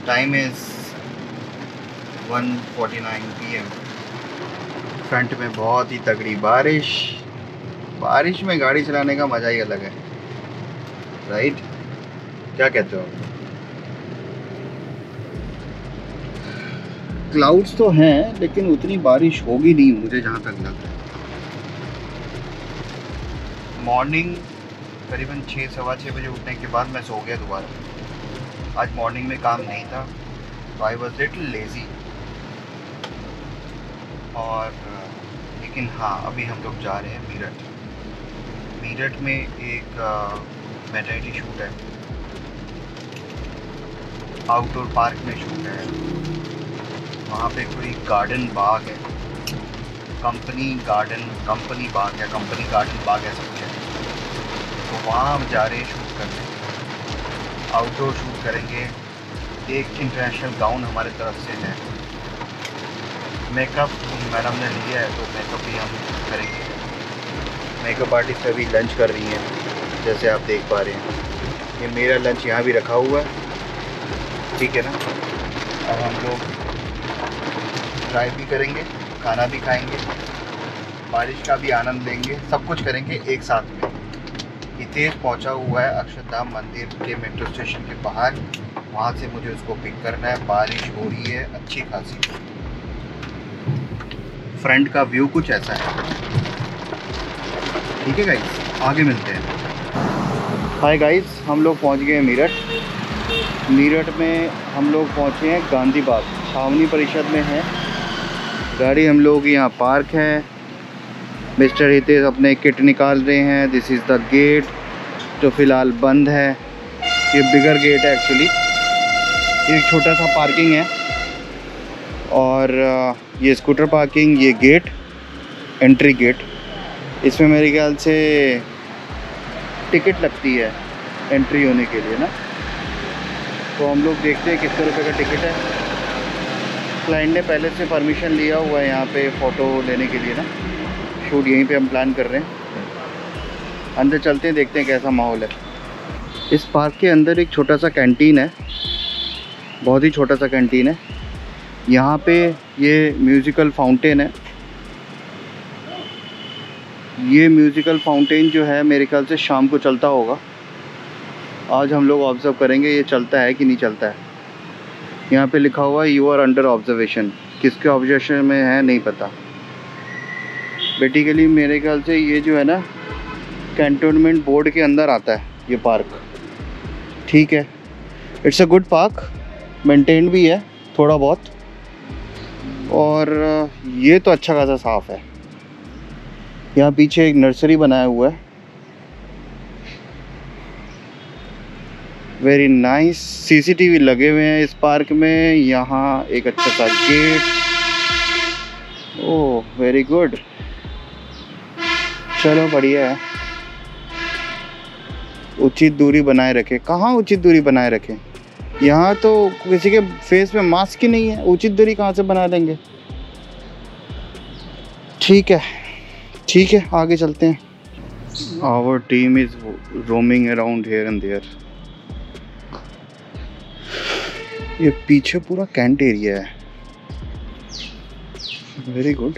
Time is 1:49 PM। Front में बहुत ही तगड़ी बारिश में गाड़ी चलाने का मज़ा ही अलग है, राइट? क्या कहते हो? क्लाउड्स तो हैं लेकिन उतनी बारिश होगी नहीं, मुझे जहाँ तक लग रहा है। मॉर्निंग करीबन 6-6:15 बजे उठने के बाद मैं सो गया दोबारा। आज मॉर्निंग में काम नहीं था, तो आई वॉज लिटिल लेज़ी। और लेकिन हाँ, अभी हम लोग जा रहे हैं मीरठ में एक मैटरनिटी शूट है, आउटडोर पार्क में शूट है। वहाँ पे कोई गार्डन बाग है, कंपनी गार्डन बाग है सब है। तो वहाँ हम जा रहे हैं शूट करने, आउटडोर शूट करेंगे। एक इंटरनेशनल गाउन हमारे तरफ से है, मेकअप मैडम ने लिया है, तो मेकअप भी हम करेंगे। मेकअप आर्टिस्ट अभी लंच कर रही हैं, जैसे आप देख पा रहे हैं। ये मेरा लंच यहाँ भी रखा हुआ है, ठीक है ना। अब हम लोग ड्राइव भी करेंगे, खाना भी खाएंगे, बारिश का भी आनंद लेंगे, सब कुछ करेंगे एक साथ में। हितेश पहुंचा हुआ है अक्षरधाम मंदिर के मेट्रो स्टेशन के बाहर, वहां से मुझे उसको पिक करना है। बारिश हो रही है अच्छी खासी। फ्रंट का व्यू कुछ ऐसा है, ठीक है गाइस, आगे मिलते हैं। हाय गाइस, हम लोग पहुंच गए मीरठ में हम लोग पहुंचे हैं गांधी बाग, छावनी परिषद में है गाड़ी। हम लोग यहाँ पार्क है। मिस्टर हितेश अपने किट निकाल रहे हैं। दिस इज़ द गेट जो फ़िलहाल बंद है। ये बिगर गेट है एक्चुअली, एक छोटा सा पार्किंग है। और ये स्कूटर पार्किंग, ये गेट, एंट्री गेट। इसमें मेरे ख्याल से टिकट लगती है एंट्री होने के लिए ना। तो हम लोग देखते हैं कितने रुपए का टिकट है। क्लाइंट ने पहले से परमिशन लिया हुआ है यहाँ पे फ़ोटो लेने के लिए ना। शूट यहीं पे हम प्लान कर रहे हैं। अंदर चलते हैं, देखते हैं कैसा माहौल है। इस पार्क के अंदर एक छोटा सा कैंटीन है, बहुत ही छोटा सा कैंटीन है। यहाँ पे ये म्यूज़िकल फाउंटेन है। ये म्यूज़िकल फाउंटेन जो है मेरे ख्याल से शाम को चलता होगा। आज हम लोग ऑब्ज़र्व करेंगे ये चलता है कि नहीं चलता है। यहाँ पे लिखा हुआ है यू आर अंडर ऑब्जर्वेशन। किसके ऑब्जर्वेशन में है नहीं पता। बेसिकली मेरे ख्याल से ये जो है ना कैंटोनमेंट बोर्ड के अंदर आता है ये पार्क, ठीक है। It's a good park, maintained भी है थोड़ा बहुत। और ये तो अच्छा खासा साफ़ है। यहाँ पीछे एक नर्सरी बनाया हुआ है, वेरी नाइस। सीसीटीवी लगे हुए हैं इस पार्क में। यहाँ एक अच्छा सा गेट, ओह वेरी गुड, चलो बढ़िया है। उचित दूरी बनाए रखें। कहाँ उचित दूरी बनाए रखें? यहाँ तो किसी के फेस पे मास्क ही नहीं है, उचित दूरी कहाँ से बना देंगे? ठीक है, आगे चलते हैं। Our team is roaming around here and there. ये पीछे पूरा कैंट एरिया है, वेरी गुड।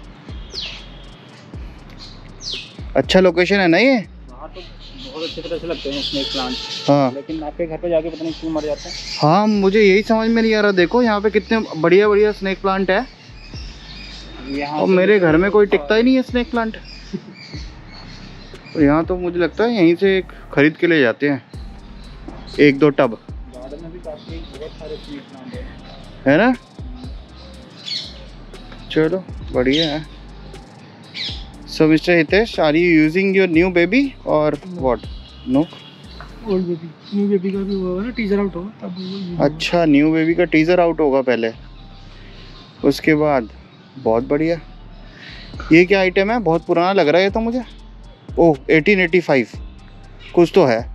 अच्छा लोकेशन है ना ये? वहाँ तो बहुत अच्छे तरह से लगते हैं स्नेक प्लांट। हाँ, लेकिन आपके घर पे जाके पता नहीं क्यों मर जाते हैं। हाँ, मुझे यही समझ में नहीं आ रहा। देखो यहाँ पे कितने बढ़िया बढ़िया स्नेक प्लांट है, और मेरे घर में कोई टिकता ही नहीं है स्नेक प्लांट। और यहाँ तो मुझे लगता है यहीं से खरीद के ले जाते हैं 1-2 टब। गार्डन में भी काफी बहुत सारे स्नेक प्लांट है ना। चलो बढ़िया है। So mister Hitesh, are you using your new baby और what? No, old baby. New baby का भी हुआ ना, टीजर आउट होगा तब। अच्छा, न्यू बेबी का टीजर आउट होगा पहले, उसके बाद। बहुत बढ़िया। ये क्या आइटम है? बहुत पुराना लग रहा है ये तो मुझे। ओह, 1885 कुछ तो है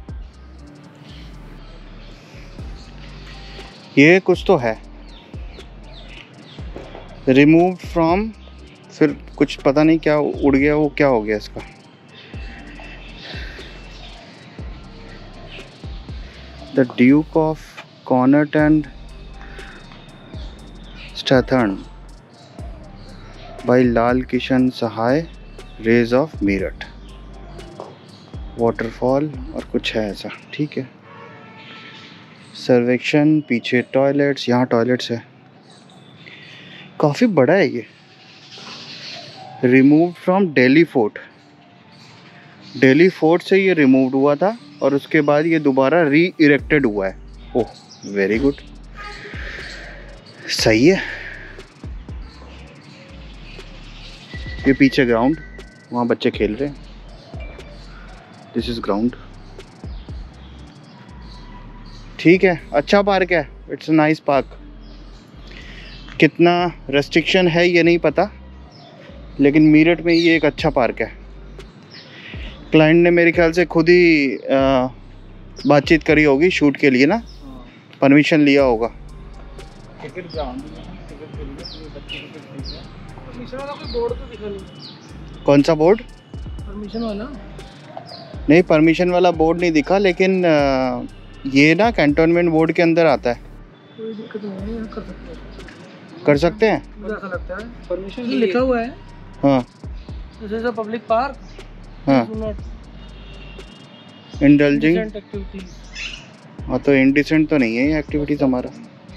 ये, कुछ तो है। रिमूव फ्रॉम, फिर कुछ पता नहीं क्या उड़ गया, वो क्या हो गया इसका। The duke of Connaught and Strathearn by Lal Kishan Sahay, रेज ऑफ मीरठ, वाटरफॉल और कुछ है ऐसा, ठीक है। सर्वेक्षण, पीछे टॉयलेट्स, यहाँ टॉयलेट्स है, काफ़ी बड़ा है ये। Remove from Delhi fort, Delhi fort से ये रिमूव हुआ था और उसके बाद ये दोबारा री इरेक्टेड हुआ है। ओह वेरी गुड, सही है। ये पीछे ग्राउंड, वहाँ बच्चे खेल रहे हैं, दिस इज ग्राउंड। ठीक है, अच्छा पार्क है, इट्स अ नाइस पार्क। कितना रेस्ट्रिक्शन है ये नहीं पता, लेकिन मीरठ में ये एक अच्छा पार्क है। क्लाइंट ने मेरे ख्याल से खुद ही बातचीत करी होगी शूट के लिए ना, परमिशन लिया होगा। टिकट ग्राउंड में टिकट के लिए बच्चे परमिशन वाला कोई बोर्ड तो दिखा नहीं। कौन सा बोर्ड? परमिशन वाला नहीं, परमिशन वाला बोर्ड नहीं दिखा, लेकिन ये ना कैंटोनमेंट बोर्ड के अंदर आता है। कोई दिक्कत नहीं है, कर सकते हैं। कर सकते हैं, मुझे ऐसा लगता है परमिशन लिखा हुआ है। हाँ this is a public park, हाँ, डू नॉट इंडल्जिंग। एक्टिविटीज। हाँ तो इंडिसेंट तो नहीं है ये एक्टिविटीज़ हमारा।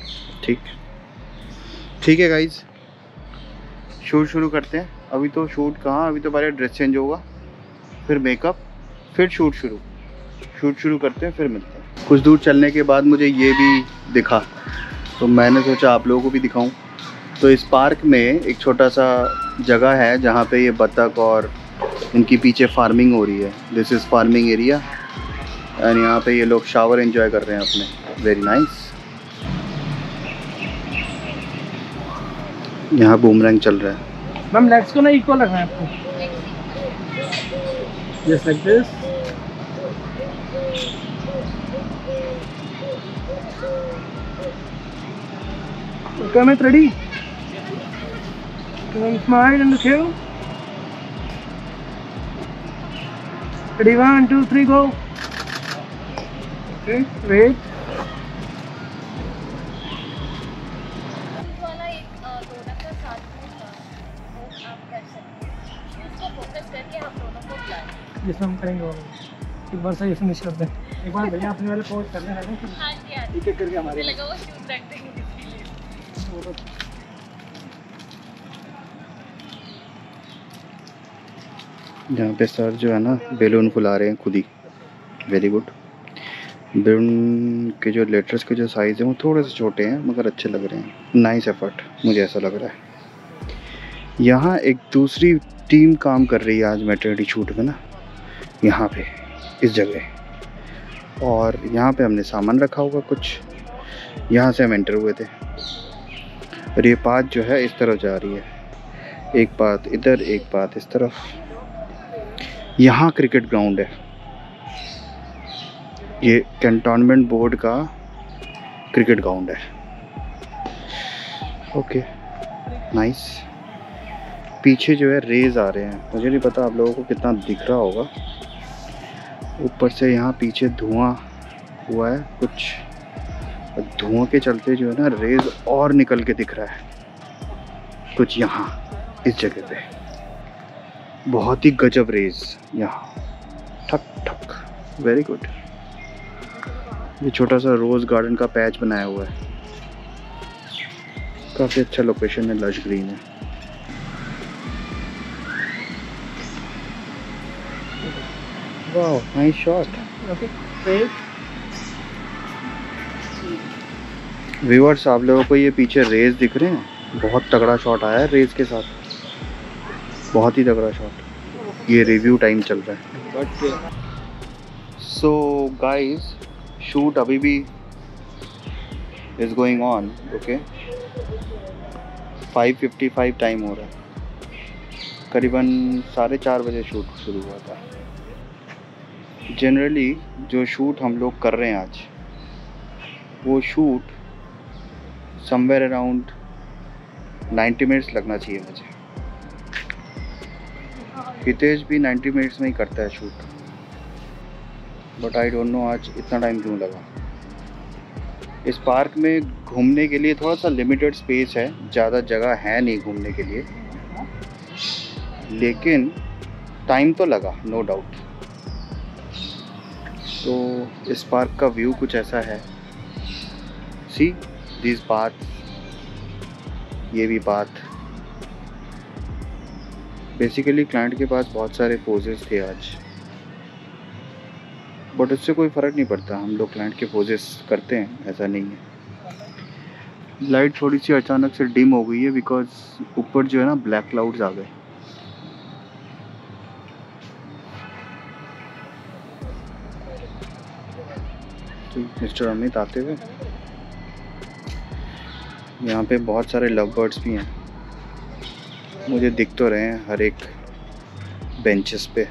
ठीक है गाइज, शूट शुरू करते हैं। अभी तो शूट कहाँ, अभी तो पहले ड्रेस चेंज होगा, फिर मेकअप, फिर शूट शुरू करते हैं, फिर मिलते हैं। कुछ दूर चलने के बाद मुझे ये भी दिखा, तो मैंने सोचा आप लोगों को भी दिखाऊं। तो इस पार्क में एक छोटा सा जगह है जहाँ पे ये बतख और इनकी पीछे फार्मिंग हो रही है। This is farming area and यहाँ पे ये लोग शावर एंजॉय कर रहे हैं अपने। Very nice. यहाँ बूमरैंग चल रहा है। मैम लेग्स को ना इक्वल रखना है आपको, just like this. Okay, I'm ready. Can I smile and show? Ready, 1, 2, 3, go. Okay, wait. वाला एक प्रोडक्ट का साथ में आप कर सकते हैं, उसको फोकस करके हम दोनों को बुलाएं। जिसमें हम करेंगे वो एक बार सही फिनिश करते हैं। एक बार भैया अपने वाले पोस्ट करने लगे, फिर हाँ जी हाँ जी, एक एक करके हमारे मुझे लगा वो शूट रख देंगे इसीलिए। यहाँ पे सर जो है ना बैलून फुला रहे हैं खुद ही। Very good. बैलून के जो लेटर्स के जो साइज़ हैं वो थोड़े से छोटे हैं मगर अच्छे लग रहे हैं। नाइस एफर्ट, मुझे ऐसा लग रहा है। यहाँ एक दूसरी टीम काम कर रही है आज मैटरनिटी शूट में ना, यहाँ पे इस जगह। और यहाँ पे हमने सामान रखा होगा कुछ, यहाँ से हम एंटर हुए थे। और ये पाथ जो है इस तरफ जा रही है, एक पाथ इधर एक पाथ इस तरफ। यहाँ क्रिकेट ग्राउंड है, ये कैंटोनमेंट बोर्ड का क्रिकेट ग्राउंड है। Okay nice. पीछे जो है रेज आ रहे हैं, मुझे नहीं पता आप लोगों को कितना दिख रहा होगा। ऊपर से यहाँ पीछे धुआं हुआ है कुछ, धुआं के चलते जो है ना रेज और निकल के दिख रहा है कुछ यहाँ इस जगह पे। बहुत ही गजब रेज यहाँ, ठक ठक। Very good. ये छोटा सा रोज़ गार्डन का पैच बनाया हुआ है, काफ़ी अच्छा लोकेशन है, लश ग्रीन है। वाह नाइस शॉट। व्यूअर्स आप लोगों को ये पीछे रेज दिख रहे हैं, बहुत तगड़ा शॉट आया है रेज के साथ, बहुत ही तगड़ा शॉट। ये रिव्यू टाइम चल रहा है। सो गाइस शूट अभी भी is going on. Okay 5:55 time हो रहा है, करीबन 4:30 बजे शूट शुरू हुआ था। जनरली जो शूट हम लोग कर रहे हैं आज, वो शूट समवेयर अराउंड 90 मिनट्स लगना चाहिए मुझे। हितेश भी 90 मिनट्स में ही करता है shoot, but I don't know आज इतना टाइम क्यों लगा। इस पार्क में घूमने के लिए थोड़ा सा लिमिटेड स्पेस है, ज़्यादा जगह है नहीं घूमने के लिए, लेकिन टाइम तो लगा नो डाउट। तो इस पार्क का व्यू कुछ ऐसा है। सी दिस पाथ, ये भी पाथ। बेसिकली क्लाइंट के पास बहुत सारे पोजेस थे आज, बट उससे कोई फ़र्क नहीं पड़ता, हम लोग क्लाइंट के पोजेस करते हैं, ऐसा नहीं है। लाइट थोड़ी सी अचानक से डिम हो गई है बिकॉज ऊपर जो है ना ब्लैक क्लाउड्स आ गए। तो मिस्टर अमित आते हुए, यहाँ पे बहुत सारे लव बर्ड्स भी हैं, मुझे दिख तो रहे हैं हर एक बेंचेस पे।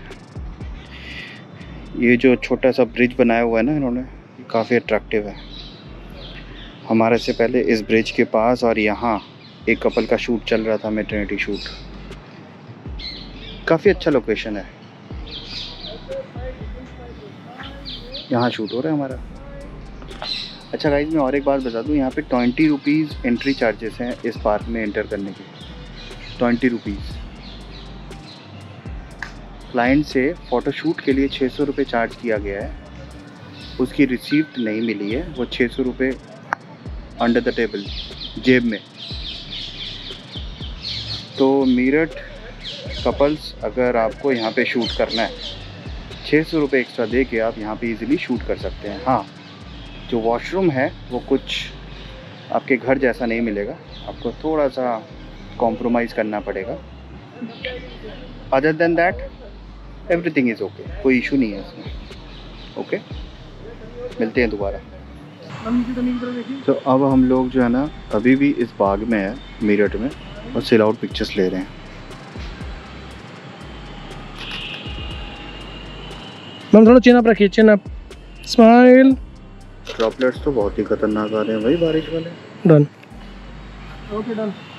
ये जो छोटा सा ब्रिज बनाया हुआ है ना इन्होंने, काफ़ी अट्रैक्टिव है। हमारे से पहले इस ब्रिज के पास और यहाँ एक कपल का शूट चल रहा था, मैटरनिटी शूट। काफ़ी अच्छा लोकेशन है, यहाँ शूट हो रहा है हमारा। अच्छा गाइज, मैं और एक बात बता दूँ, यहाँ पे 20 रुपीज़ एंट्री चार्जेस हैं इस पार्क में एंटर करने के। 20 रुपीज़। क्लाइंट से फ़ोटोशूट के लिए 600 रुपये चार्ज किया गया है, उसकी रिसीप्ट नहीं मिली है। वो 600 रुपये अंडर द टेबल जेब में। तो मीरठ कपल्स, अगर आपको यहाँ पे शूट करना है, 600 रुपये एक्स्ट्रा दे के आप यहाँ पे इजीली शूट कर सकते हैं। हाँ, जो वॉशरूम है वो कुछ आपके घर जैसा नहीं मिलेगा, आपको थोड़ा सा कॉम्प्रोमाइज़ करना पड़ेगा। Other than that everything is okay, कोई इशू नहीं है इसमें। ओके, मिलते हैं दोबारा। तो अब हम लोग जो है ना अभी भी इस बाग में है मीरठ में, और सेल आउट पिक्चर्स ले रहे हैं। मैम थोड़ा चिन अप रखिए, चिन अप, स्माइल। ड्रॉपलेट्स तो बहुत ही खतरनाक आ रहे हैं भाई बारिश वाले। Done, okay done.